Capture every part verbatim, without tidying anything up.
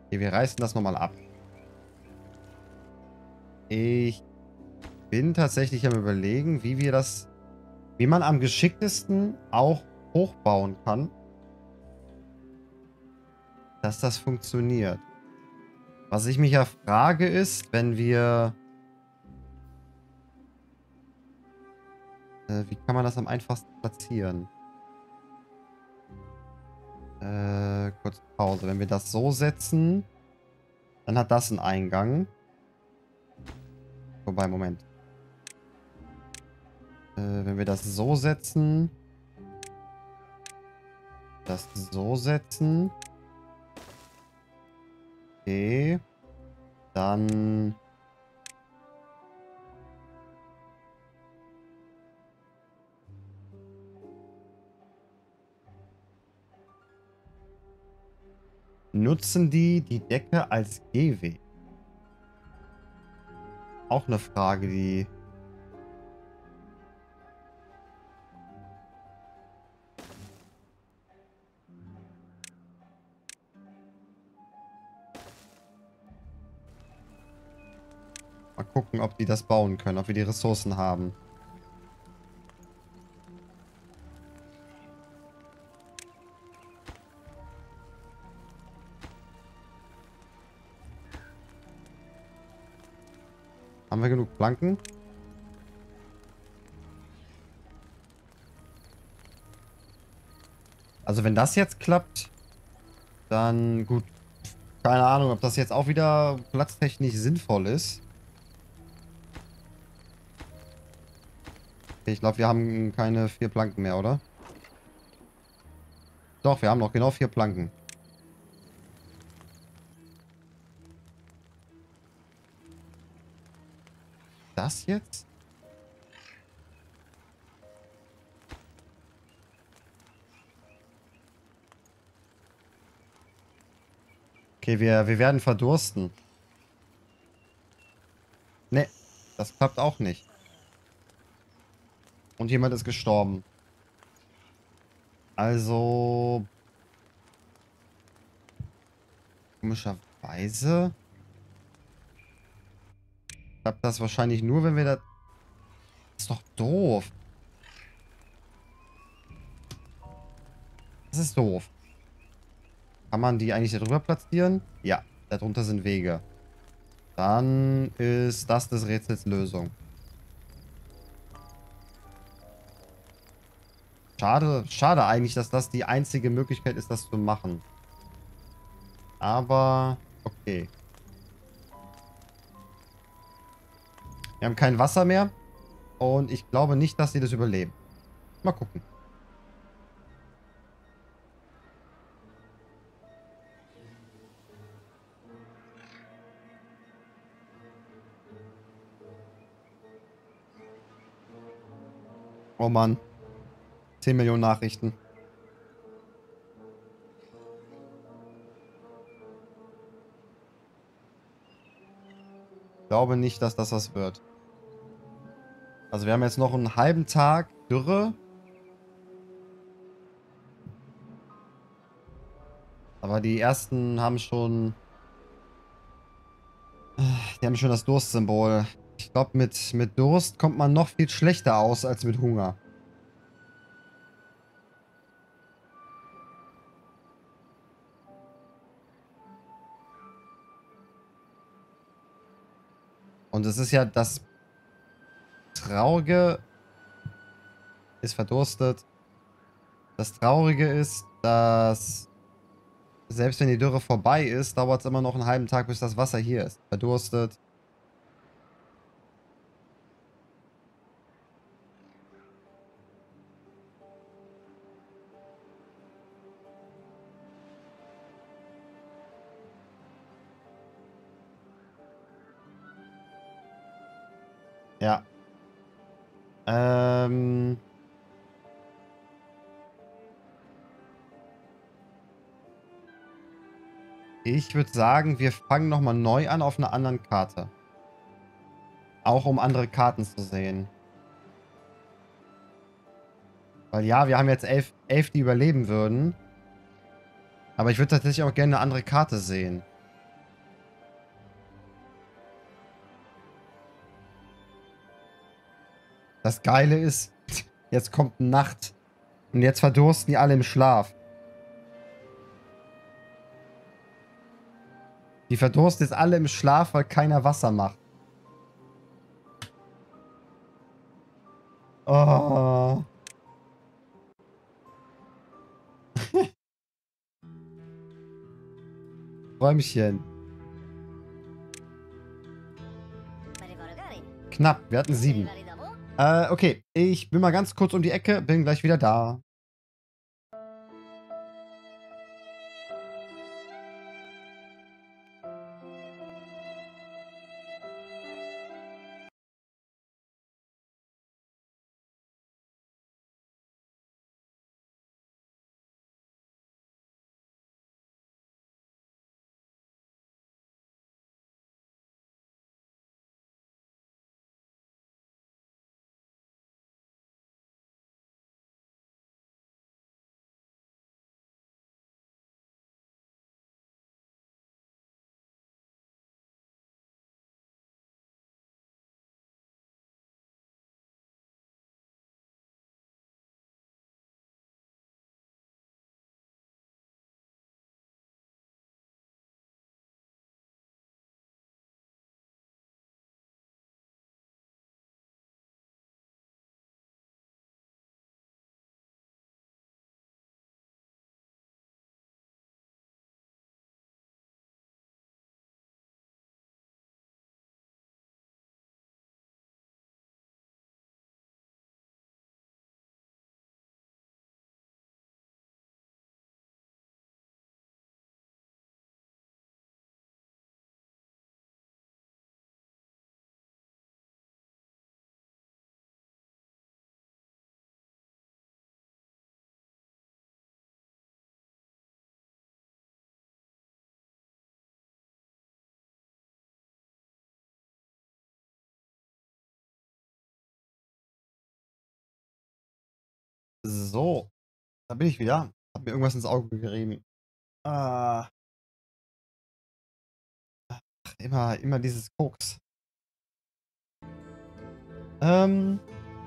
Okay, wir reißen das nochmal ab. Ich bin tatsächlich am Überlegen, wie wir das, wie man am geschicktesten auch hochbauen kann, dass das funktioniert. Was ich mich ja frage ist, wenn wir... Äh, wie kann man das am einfachsten platzieren? Äh, kurz Pause. Wenn wir das so setzen, dann hat das einen Eingang. Wobei, Moment. Äh, wenn wir das so setzen, das so setzen. Okay. Dann... Nutzen die die Decke als Gehweg? Auch eine Frage, die... Mal gucken, ob die das bauen können, ob wir die Ressourcen haben. Haben wir genug Planken? Also wenn das jetzt klappt, dann gut. Keine Ahnung, ob das jetzt auch wieder platztechnisch sinnvoll ist. Okay, ich glaube, wir haben keine vier Planken mehr, oder? Doch, wir haben noch genau vier Planken. Das jetzt? Okay, wir, wir werden verdursten. Ne, das klappt auch nicht. Und jemand ist gestorben. Also... Komischerweise... Klappt das wahrscheinlich nur, wenn wir da... Das ist doch doof. Das ist doof. Kann man die eigentlich darüber platzieren? Ja, darunter sind Wege. Dann ist das des Rätsels Lösung. Schade, schade eigentlich, dass das die einzige Möglichkeit ist, das zu machen. Aber, okay. Wir haben kein Wasser mehr. Und ich glaube nicht, dass sie das überleben. Mal gucken. Oh Mann. zehn Millionen Nachrichten. Ich glaube nicht, dass das was wird. Also wir haben jetzt noch einen halben Tag Dürre. Aber die ersten haben schon... Die haben schon das Durstsymbol. Ich glaube, mit, mit Durst kommt man noch viel schlechter aus als mit Hunger. Und es ist ja das Traurige... Ist verdurstet. Das Traurige ist, dass... Selbst wenn die Dürre vorbei ist, dauert es immer noch einen halben Tag, bis das Wasser hier ist. Verdurstet. Ja. Ähm... Ich würde sagen, wir fangen nochmal neu an auf einer anderen Karte. Auch um andere Karten zu sehen. Weil ja, wir haben jetzt elf, elf, die überleben würden. Aber ich würde tatsächlich auch gerne eine andere Karte sehen. Das Geile ist, jetzt kommt Nacht. Und jetzt verdursten die alle im Schlaf. Die verdursten jetzt alle im Schlaf, weil keiner Wasser macht. Oh. Träumchen. Knapp, wir hatten sieben. Äh, okay. Ich bin mal ganz kurz um die Ecke, bin gleich wieder da. So, da bin ich wieder. Hab mir irgendwas ins Auge gerieben. Ah, immer, immer dieses Koks. Ähm.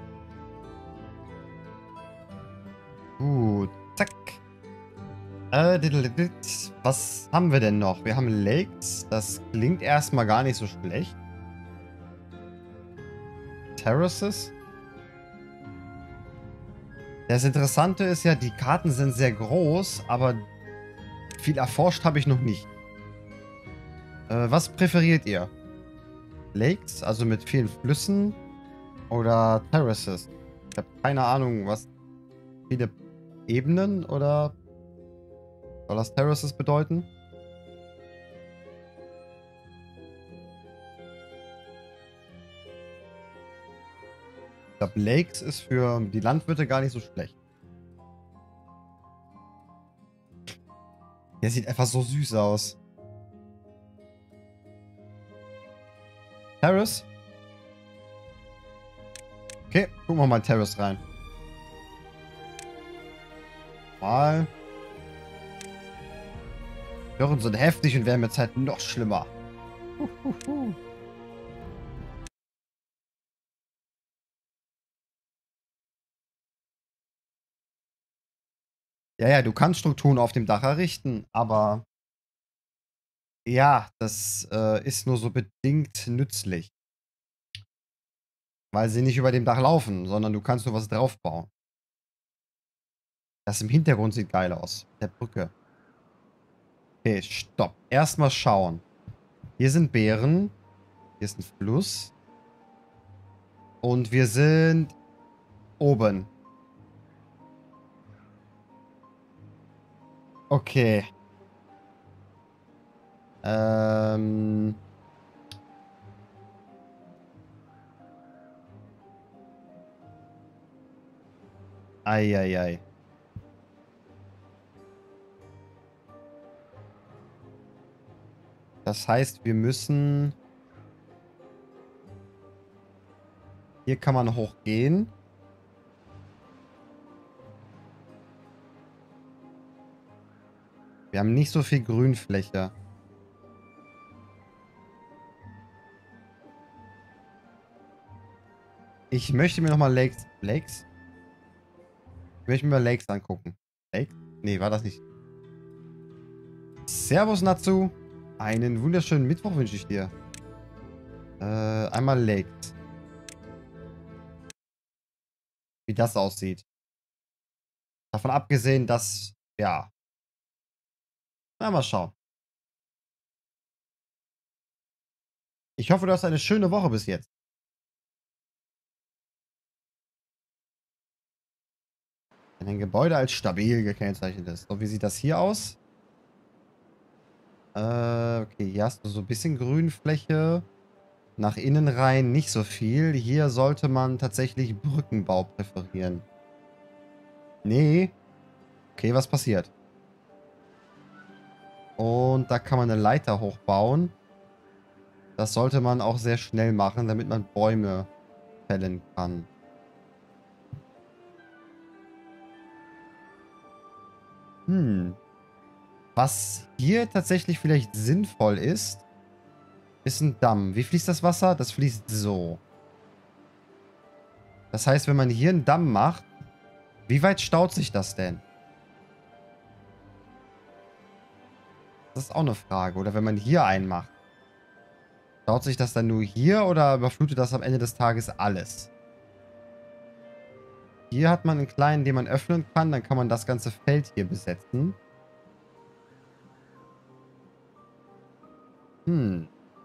Gut. Zack. Äh, diddledit. Was haben wir denn noch? Wir haben Lakes. Das klingt erstmal gar nicht so schlecht. Terraces. Das Interessante ist ja, die Karten sind sehr groß, aber viel erforscht habe ich noch nicht. Äh, was präferiert ihr? Lakes, also mit vielen Flüssen, oder Terraces? Ich habe keine Ahnung, was viele Ebenen oder soll das Terraces bedeuten? Ich glaube, Lakes ist für die Landwirte gar nicht so schlecht. Der sieht einfach so süß aus. Terrace? Okay, gucken wir mal Terrace rein. Mal. Dürren sind heftig und werden mit Zeit noch schlimmer. Huhuhu. Ja, ja, du kannst Strukturen auf dem Dach errichten, aber ja, das äh, ist nur so bedingt nützlich. Weil sie nicht über dem Dach laufen, sondern du kannst nur was draufbauen. Das im Hintergrund sieht geil aus. Der Brücke. Okay, stopp. Erstmal schauen. Hier sind Beeren. Hier ist ein Fluss. Und wir sind oben. Okay. Ähm. Eieiei. Das heißt, wir müssen... Hier kann man hochgehen. Wir haben nicht so viel Grünfläche. Ich möchte mir nochmal Lakes... Lakes? Ich möchte mir mal Lakes angucken. Lakes? Nee, war das nicht. Servus, Natsu. Einen wunderschönen Mittwoch wünsche ich dir. Äh, einmal Lakes. Wie das aussieht. Davon abgesehen, dass... Ja. Na, mal schauen. Ich hoffe, du hast eine schöne Woche bis jetzt. Wenn ein Gebäude als stabil gekennzeichnet ist. So, wie sieht das hier aus? Äh, okay, hier hast du so ein bisschen Grünfläche. Nach innen rein nicht so viel. Hier sollte man tatsächlich Brückenbau präferieren. Nee. Okay, was passiert? Und da kann man eine Leiter hochbauen. Das sollte man auch sehr schnell machen, damit man Bäume fällen kann. Hm. Was hier tatsächlich vielleicht sinnvoll ist, ist ein Damm. Wie fließt das Wasser? Das fließt so. Das heißt, wenn man hier einen Damm macht, wie weit staut sich das denn? Das ist auch eine Frage. Oder wenn man hier einen macht, staut sich das dann nur hier oder überflutet das am Ende des Tages alles? Hier hat man einen kleinen, den man öffnen kann. Dann kann man das ganze Feld hier besetzen. Hm.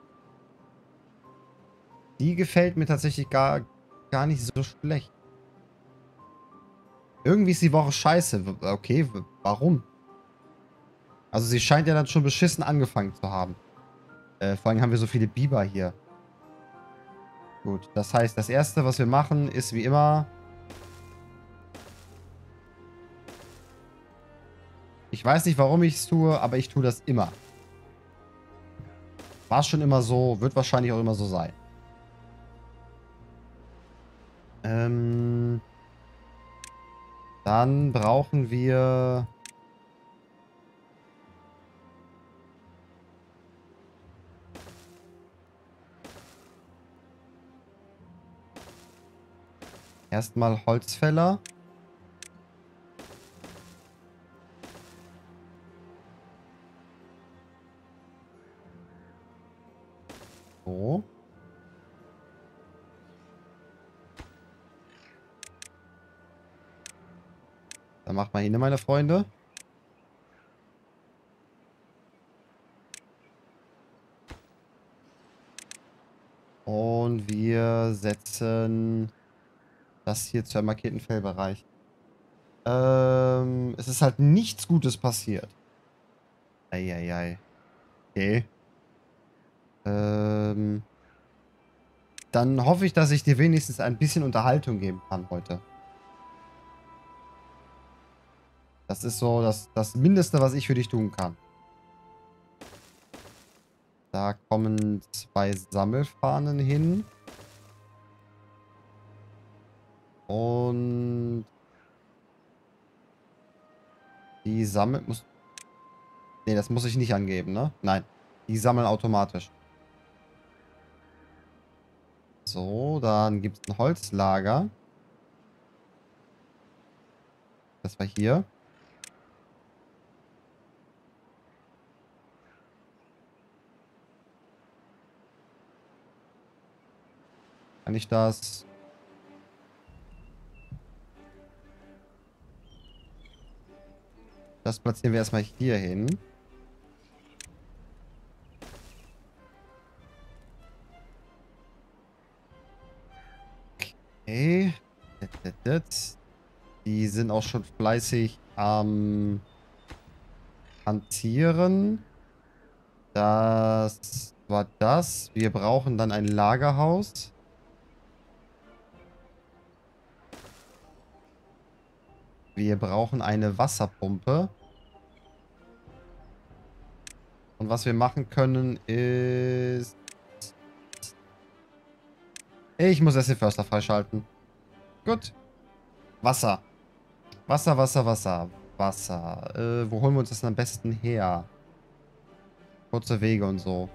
Die gefällt mir tatsächlich gar, gar nicht so schlecht. Irgendwie ist die Woche scheiße. Okay, warum? Also sie scheint ja dann schon beschissen angefangen zu haben. Äh, vor allem haben wir so viele Biber hier. Gut, das heißt, das Erste, was wir machen, ist wie immer... Ich weiß nicht, warum ich es tue, aber ich tue das immer. War schon immer so, wird wahrscheinlich auch immer so sein. Ähm... Dann brauchen wir... Erstmal Holzfäller. So. Dann macht mal hin, meine Freunde. Und wir setzen das hier zu einem markierten Fellbereich. Ähm, es ist halt nichts Gutes passiert. Eieiei. Okay. Ähm, dann hoffe ich, dass ich dir wenigstens ein bisschen Unterhaltung geben kann heute. Das ist so das, das Mindeste, was ich für dich tun kann. Da kommen zwei Sammelfahnen hin. Und die sammelt muss... Nee, das muss ich nicht angeben, ne? Nein. Die sammeln automatisch. So, dann gibt es ein Holzlager. Das war hier. Kann ich das... Das platzieren wir erstmal hier hin. Okay. Die sind auch schon fleißig am Hantieren. Das war das. Wir brauchen dann ein Lagerhaus. Wir brauchen eine Wasserpumpe. Und was wir machen können ist... Ich muss erst den Förster freischalten. Gut. Wasser. Wasser, Wasser, Wasser. Wasser. Äh, wo holen wir uns das denn am besten her? Kurze Wege und so.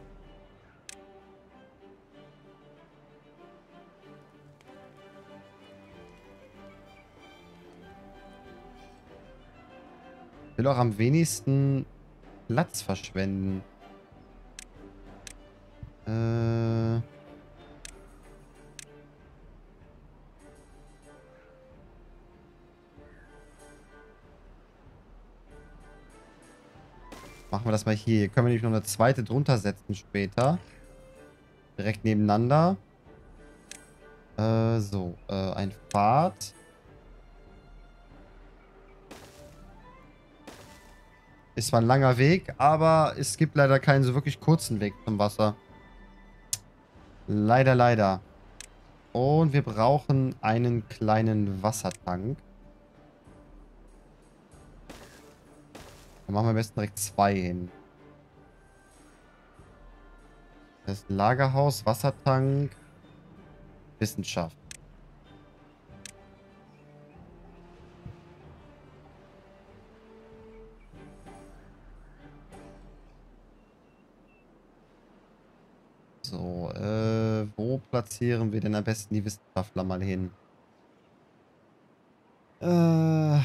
will auch am wenigsten Platz verschwenden. Äh... Machen wir das mal hier. Hier können wir nämlich noch eine zweite drunter setzen später. Direkt nebeneinander. Äh, so. Äh, ein Pfad. Ist zwar ein langer Weg, aber es gibt leider keinen so wirklich kurzen Weg zum Wasser. Leider, leider. Und wir brauchen einen kleinen Wassertank. Dann machen wir am besten direkt zwei hin. Das Lagerhaus, Wassertank, Wissenschaft. So, äh, wo platzieren wir denn am besten die Wissenschaftler mal hin? Äh...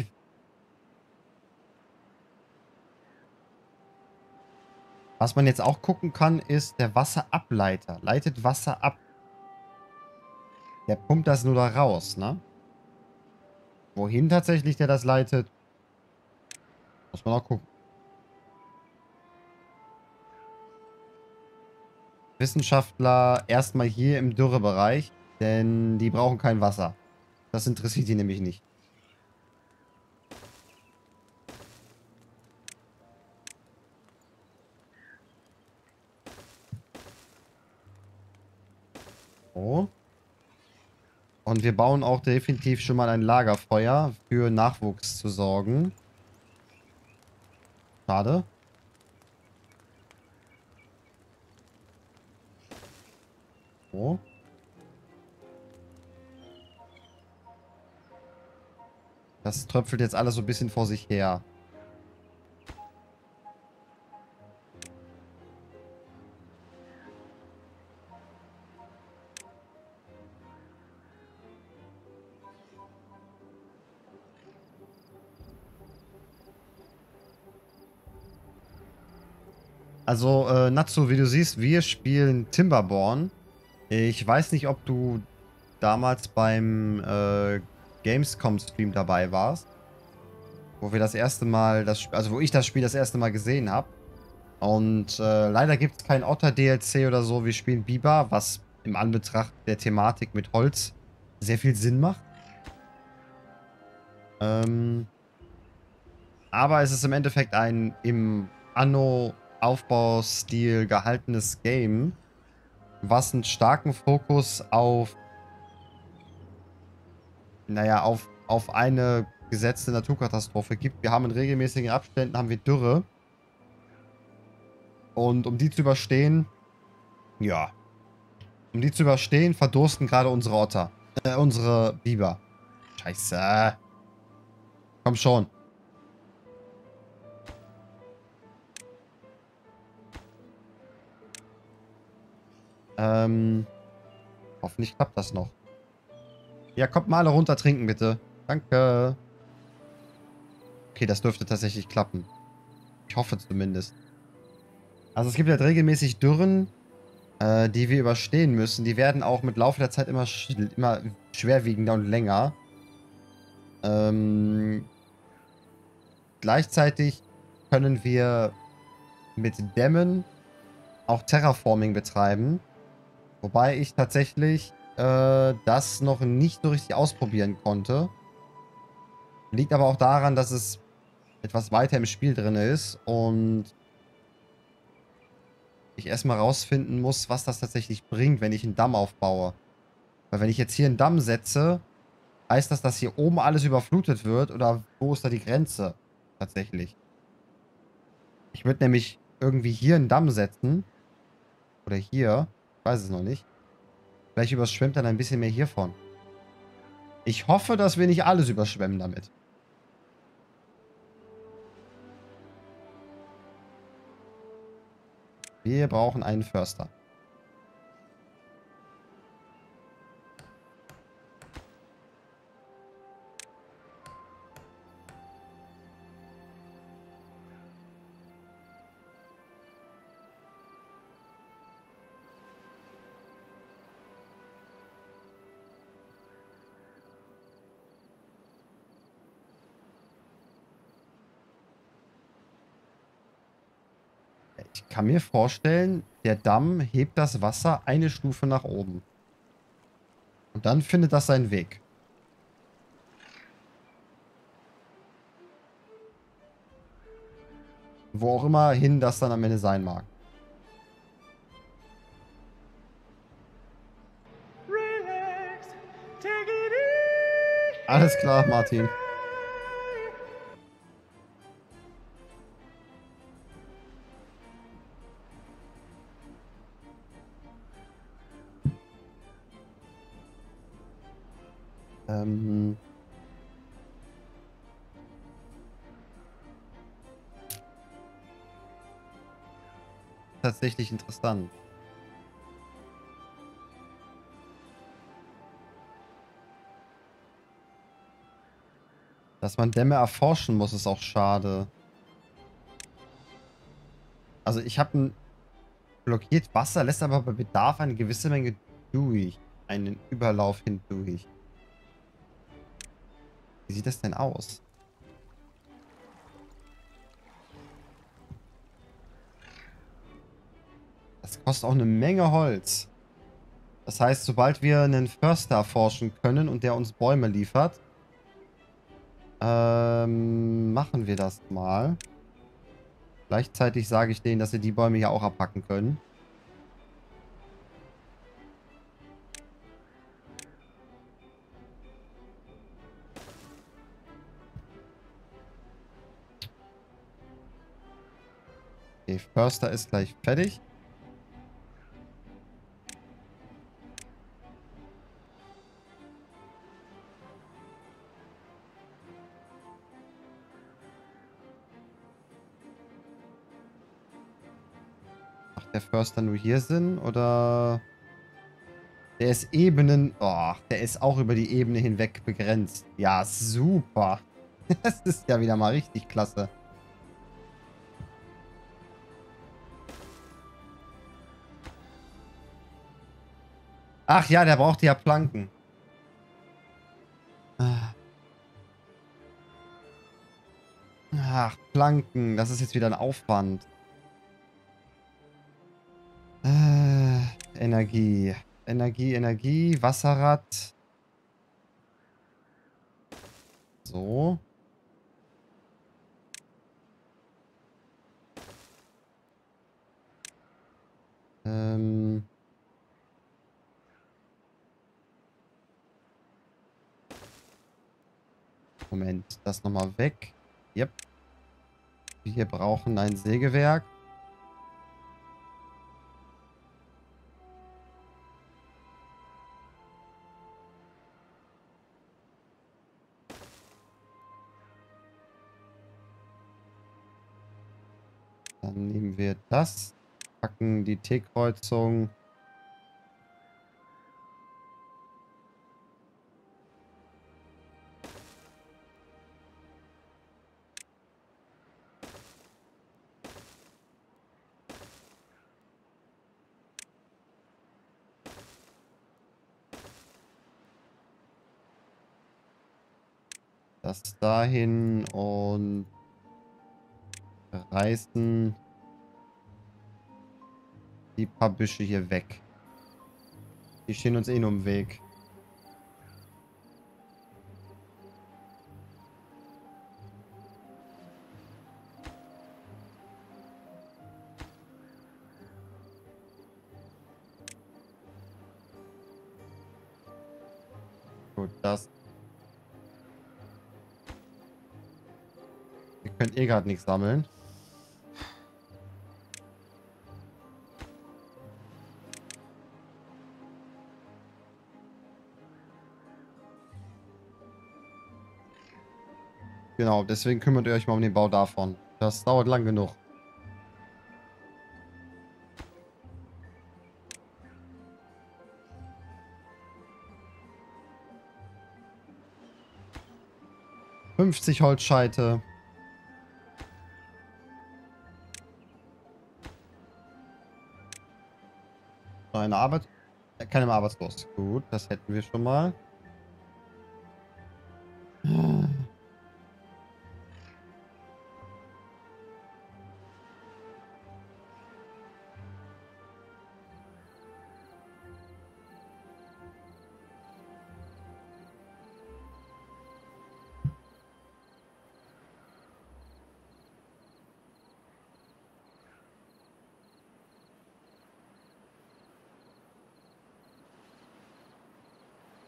Was man jetzt auch gucken kann, ist der Wasserableiter. Leitet Wasser ab. Der pumpt das nur da raus, ne? Wohin tatsächlich der das leitet, muss man auch gucken. Wissenschaftler erstmal hier im Dürrebereich, denn die brauchen kein Wasser. Das interessiert die nämlich nicht. So. Und wir bauen auch definitiv schon mal ein Lagerfeuer für Nachwuchs zu sorgen. Schade. So. Das tröpfelt jetzt alles so ein bisschen vor sich her. Also, äh, Natsu, wie du siehst, wir spielen Timberborn. Ich weiß nicht, ob du damals beim äh, Gamescom-Stream dabei warst. Wo wir das erste Mal, das, also wo ich das Spiel das erste Mal gesehen habe. Und äh, leider gibt es kein Otter-D L C oder so. Wir spielen Biber, was im Anbetracht der Thematik mit Holz sehr viel Sinn macht. Ähm, aber es ist im Endeffekt ein im Anno-Aufbaustil gehaltenes Game, was einen starken Fokus auf, naja, auf, auf eine gesetzte Naturkatastrophe gibt. Wir haben in regelmäßigen Abständen haben wir Dürre. Und um die zu überstehen, ja, um die zu überstehen, verdursten gerade unsere Otter. Äh, unsere Biber. Scheiße. Komm schon. Ähm, hoffentlich klappt das noch. Ja, kommt mal alle runter trinken, bitte. Danke. Okay, das dürfte tatsächlich klappen. Ich hoffe zumindest. Also es gibt halt regelmäßig Dürren, äh, die wir überstehen müssen. Die werden auch mit Laufe der Zeit immer, sch immer schwerwiegender und länger. Ähm, gleichzeitig können wir mit Dämmen auch Terraforming betreiben. Wobei ich tatsächlich äh, das noch nicht so richtig ausprobieren konnte. Liegt aber auch daran, dass es etwas weiter im Spiel drin ist und ich erstmal rausfinden muss, was das tatsächlich bringt, wenn ich einen Damm aufbaue. Weil wenn ich jetzt hier einen Damm setze, heißt das, dass hier oben alles überflutet wird oder wo ist da die Grenze tatsächlich? Ich würde nämlich irgendwie hier einen Damm setzen oder hier, ich weiß es noch nicht. Vielleicht überschwemmt dann ein bisschen mehr hiervon. Ich hoffe, dass wir nicht alles überschwemmen damit. Wir brauchen einen Förster. Ich kann mir vorstellen, der Damm hebt das Wasser eine Stufe nach oben. Und dann findet das seinen Weg. Wo auch immer hin das dann am Ende sein mag. Relax, take it easy. Alles klar, Martin. Ähm... Tatsächlich interessant. Dass man Dämme erforschen muss, ist auch schade. Also ich habe ein blockiert Wasser, lässt aber bei Bedarf eine gewisse Menge durch. Einen Überlauf hindurch. Wie sieht das denn aus? Das kostet auch eine Menge Holz. Das heißt, sobald wir einen Förster erforschen können und der uns Bäume liefert, ähm, machen wir das mal. Gleichzeitig sage ich denen, dass sie die Bäume hier auch abhacken können. Okay, Förster ist gleich fertig. Macht der Förster nur hier Sinn? Oder... Der ist Ebenen... Oh, der ist auch über die Ebene hinweg begrenzt. Ja, super. Das ist ja wieder mal richtig klasse. Ach ja, der braucht ja Planken. Ach, Planken. Das ist jetzt wieder ein Aufwand. Äh, Energie. Energie, Energie. Wasserrad. So. Ähm... Moment, das nochmal weg. Yep. Wir brauchen ein Sägewerk. Dann nehmen wir das. Packen die T-Kreuzung. Das dahin und reißen die paar Büsche hier weg. Die stehen uns eh nur im Weg. Gut, das. Ihr könnt eh gerade nichts sammeln. Genau, deswegen kümmert ihr euch mal um den Bau davon. Das dauert lang genug. fünfzig Holzscheite. Eine Arbeit. äh, Keine mehr arbeitslos. Gut, das hätten wir schon mal.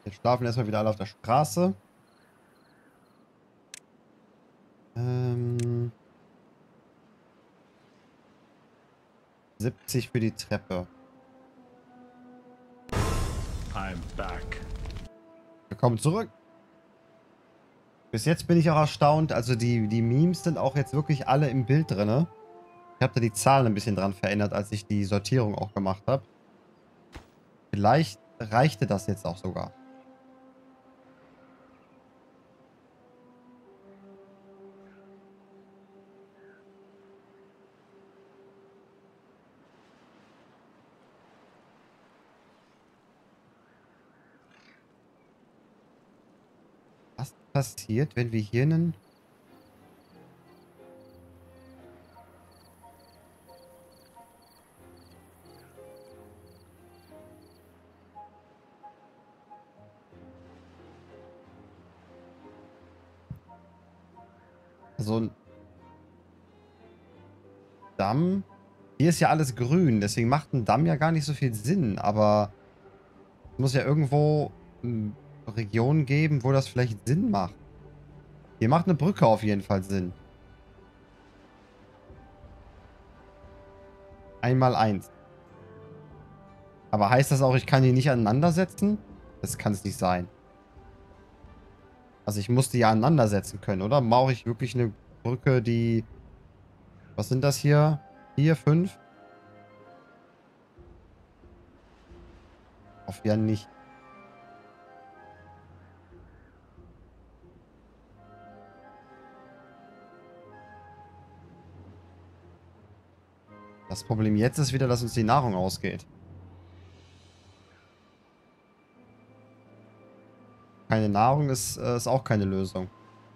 Jetzt schlafen erstmal wieder alle auf der Straße. Ähm, siebzig für die Treppe. I'm back. Willkommen zurück. Bis jetzt bin ich auch erstaunt. Also die, die Memes sind auch jetzt wirklich alle im Bild drin. Ich habe da die Zahlen ein bisschen dran verändert, als ich die Sortierung auch gemacht habe. Vielleicht reichte das jetzt auch sogar. Was passiert, wenn wir hier einen... So ein Damm... Hier ist ja alles grün, deswegen macht ein Damm ja gar nicht so viel Sinn, aber es muss ja irgendwo ähm, Regionen geben, wo das vielleicht Sinn macht. Hier macht eine Brücke auf jeden Fall Sinn. Einmal eins. Aber heißt das auch, ich kann die nicht aneinander setzen? Das kann es nicht sein. Also ich muss die ja aneinander setzen können, oder? Brauche ich wirklich eine Brücke, die... Was sind das hier? Vier, fünf? Auf ja nicht. Das Problem jetzt ist wieder, dass uns die Nahrung ausgeht. Keine Nahrung ist, äh, ist auch keine Lösung.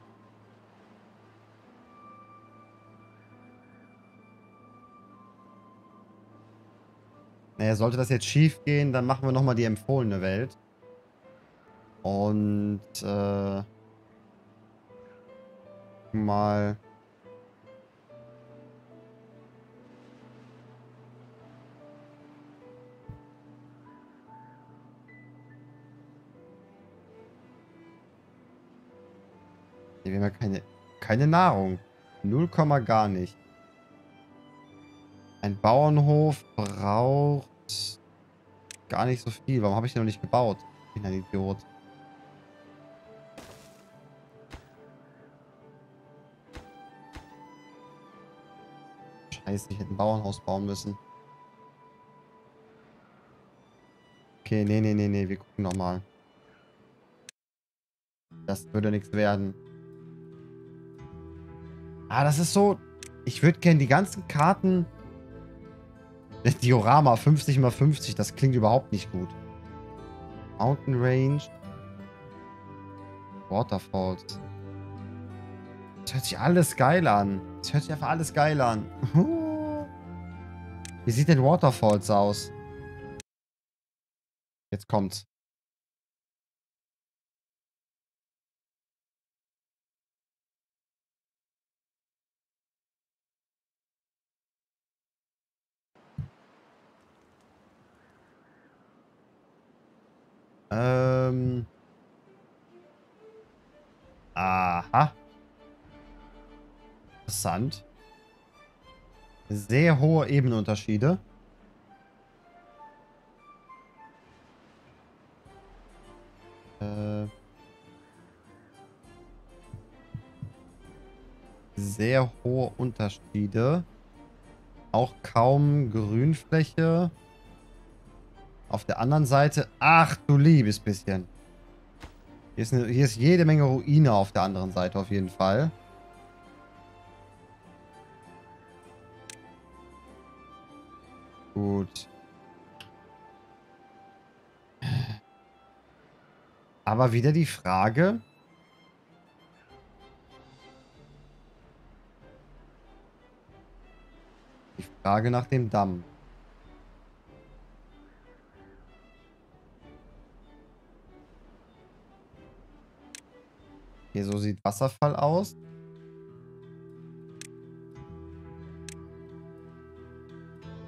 Naja, sollte das jetzt schief gehen, dann machen wir nochmal die empfohlene Welt. Und, äh... mal... Hier haben wir keine, keine Nahrung. Null Komma gar nicht. Ein Bauernhof braucht gar nicht so viel. Warum habe ich den noch nicht gebaut? Ich bin ein Idiot. Scheiße, ich hätte ein Bauernhaus bauen müssen. Okay, nee, nee, nee, nee. Wir gucken nochmal. Das würde nichts werden. Ah, das ist so... Ich würde gerne die ganzen Karten... Diorama fünfzig mal fünfzig, das klingt überhaupt nicht gut. Mountain Range. Waterfalls. Das hört sich alles geil an. Das hört sich einfach alles geil an. Wie sieht denn Waterfalls aus? Jetzt kommt's. Ähm. Aha. Interessant. Sehr hohe Ebenenunterschiede. Äh. Sehr hohe Unterschiede. Auch kaum Grünfläche. Auf der anderen Seite... Ach, du liebes bisschen. Hier ist, eine, hier ist jede Menge Ruine auf der anderen Seite auf jeden Fall. Gut. Aber wieder die Frage... Die Frage nach dem Damm. Hier, so sieht Wasserfall aus.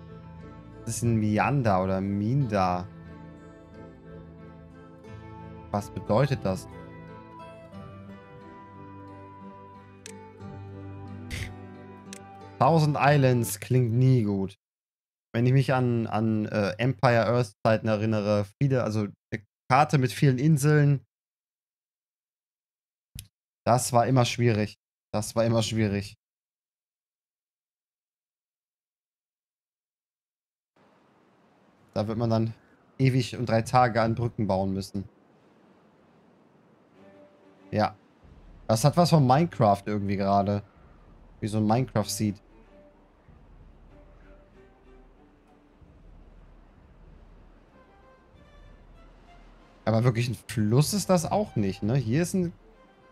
Das ist ein Meander oder Minder. Was bedeutet das? Thousand Islands klingt nie gut. Wenn ich mich an, an äh, Empire Earth Zeiten erinnere, viele, also eine Karte mit vielen Inseln, das war immer schwierig. Das war immer schwierig. Da wird man dann ewig und drei Tage an Brücken bauen müssen. Ja. Das hat was von Minecraft irgendwie gerade. Wie so ein Minecraft-Seed. Aber wirklich ein Fluss ist das auch nicht, ne? Hier ist ein...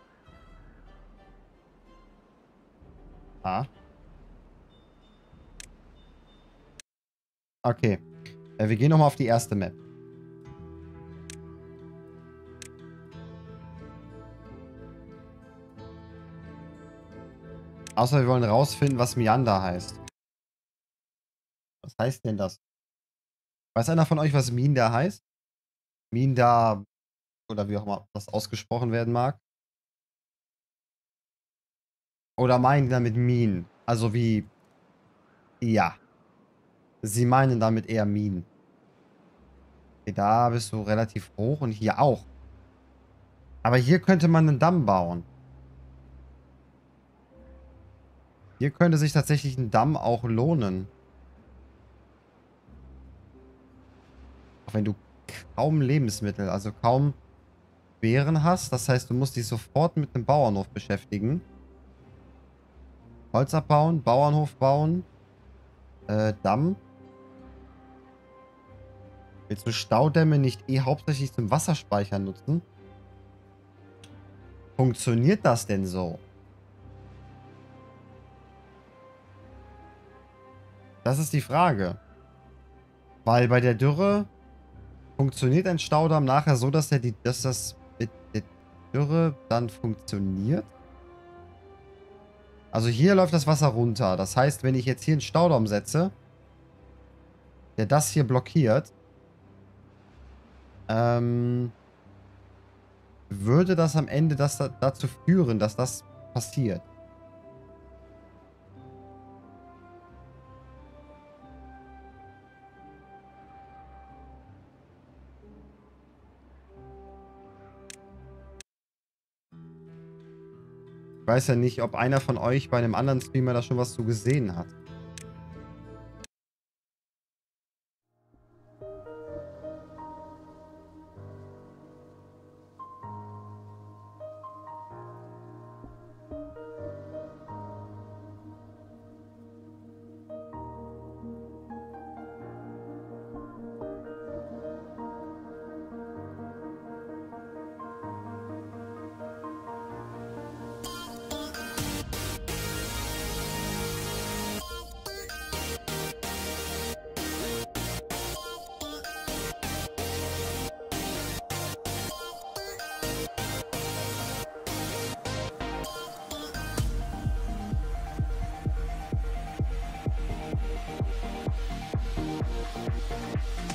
Ah. Okay. Äh, wir gehen nochmal auf die erste Map. Außer wir wollen rausfinden, was Meander heißt. Was heißt denn das? Weiß einer von euch, was Minder heißt? Minder, oder wie auch immer das ausgesprochen werden mag. Oder meinen die damit Minen? Also wie... Ja. Sie meinen damit eher Minen. Okay, da bist du relativ hoch und hier auch. Aber hier könnte man einen Damm bauen. Hier könnte sich tatsächlich ein Damm auch lohnen. Auch wenn du kaum Lebensmittel, also kaum Beeren hast. Das heißt, du musst dich sofort mit einem Bauernhof beschäftigen. Holz abbauen, Bauernhof bauen. Äh, Damm. Willst du Staudämme nicht eh hauptsächlich zum Wasserspeichern nutzen? Funktioniert das denn so? Das ist die Frage. Weil bei der Dürre funktioniert ein Staudamm nachher so, dass, der die, dass das mit der Dürre dann funktioniert. Also hier läuft das Wasser runter. Das heißt, wenn ich jetzt hier einen Staudamm setze, der das hier blockiert, ähm, würde das am Ende das da, dazu führen, dass das passiert. Ich weiß ja nicht, ob einer von euch bei einem anderen Streamer da schon was zu gesehen hat.